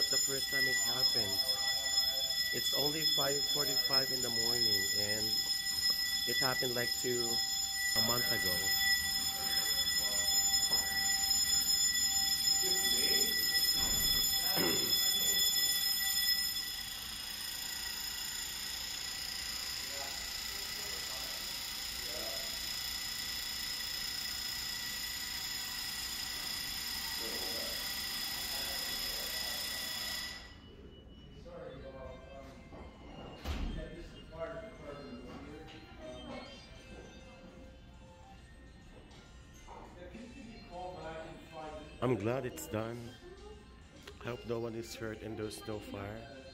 not the first time it happened. It's only 5:45 in the morning and it happened like a month ago. I'm glad it's done. I hope no one is hurt in the snow fire.